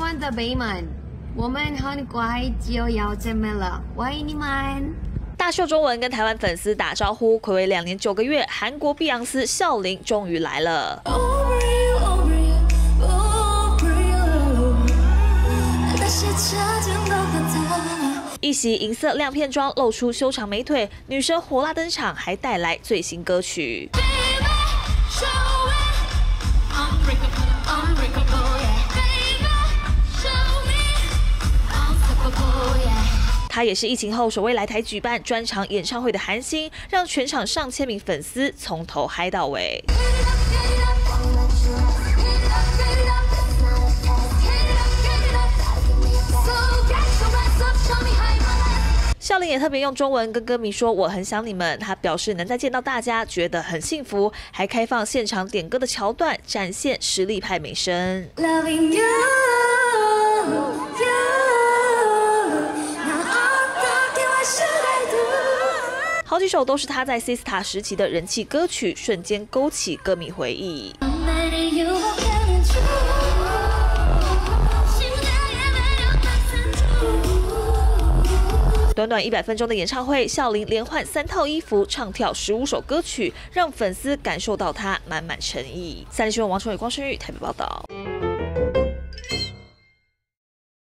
湾的北们，我们很快就要见面了，我爱你们。 大秀中文跟台湾粉丝打招呼，睽违2年9个月，韩国碧昂斯孝琳终于来了。一袭银色亮片装，露出修长美腿，女神火辣登场，还带来最新歌曲。她也是疫情后首位来台举办专场演唱会的韩星，让全场上千名粉丝从头嗨到尾。孝琳也特别用中文跟歌迷说：“我很想你们。”她表示能再见到大家，觉得很幸福，还开放现场点歌的桥段，展现实力派美声。好几首都是她在 Sistar 时期的人气歌曲，瞬间勾起歌迷回忆。短短100分钟的演唱会，孝琳连换3套衣服，唱跳15首歌曲，让粉丝感受到她满满诚意。3立新闻王崇伟、光生玉台北报道。